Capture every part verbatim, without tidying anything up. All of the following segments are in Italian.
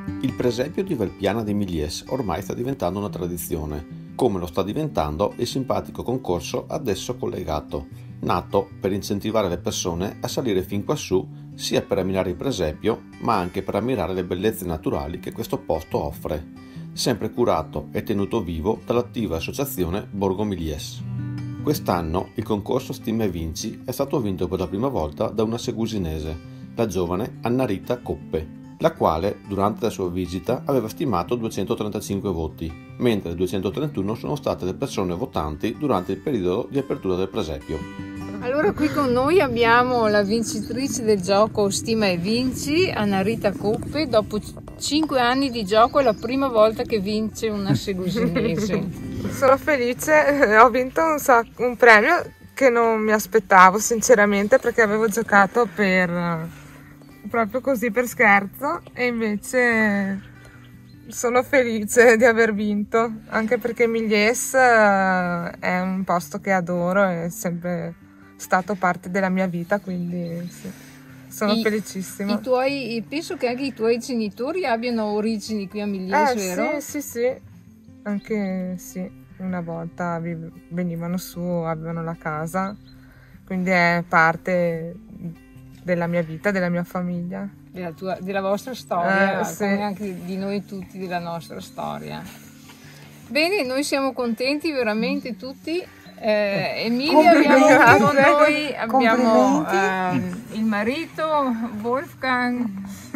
Il presepio di Valpiana di Milies ormai sta diventando una tradizione, come lo sta diventando il simpatico concorso ad esso collegato, nato per incentivare le persone a salire fin quassù sia per ammirare il presepio, ma anche per ammirare le bellezze naturali che questo posto offre, sempre curato e tenuto vivo dall'attiva associazione Borgo Milies. Quest'anno il concorso Stima e Vinci è stato vinto per la prima volta da una segusinese, la giovane Annarita Coppe, la quale durante la sua visita aveva stimato duecentotrentacinque voti, mentre duecentotrentuno sono state le persone votanti durante il periodo di apertura del presepio. Allora qui con noi abbiamo la vincitrice del gioco Stima e Vinci, Annarita Coppe. Dopo cinque anni di gioco è la prima volta che vince una segusinese. Sono felice, ho vinto un, sac- un premio che non mi aspettavo sinceramente, perché avevo giocato per proprio così per scherzo, e invece sono felice di aver vinto, anche perché Milies è un posto che adoro, è sempre stato parte della mia vita, quindi sì, sono I, felicissima. I tuoi, penso che anche i tuoi genitori abbiano origini qui a Milies, eh, vero? Sì, sì, sì, anche sì, una volta venivano su, avevano la casa, quindi è parte della mia vita, della mia famiglia. Della, tua, della vostra storia, eh, sì. Come anche di noi tutti, della nostra storia. Bene, noi siamo contenti veramente tutti. Eh, Emilia, abbiamo con noi abbiamo ehm, il marito, Wolfgang,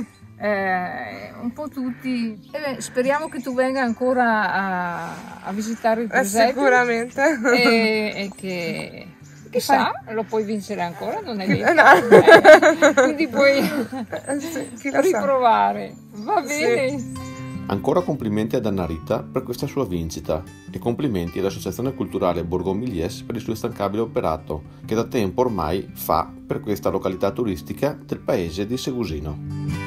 eh, un po' tutti. Eh, speriamo che tu venga ancora a, a visitare il presepio. Eh, sicuramente. E, e che chissà, lo puoi vincere ancora, non è detto. No. Eh, quindi puoi sì, riprovare. Va bene. Sì. Ancora complimenti ad Annarita per questa sua vincita e complimenti all'Associazione Culturale Borgo Milies per il suo instancabile operato che da tempo ormai fa per questa località turistica del paese di Segusino.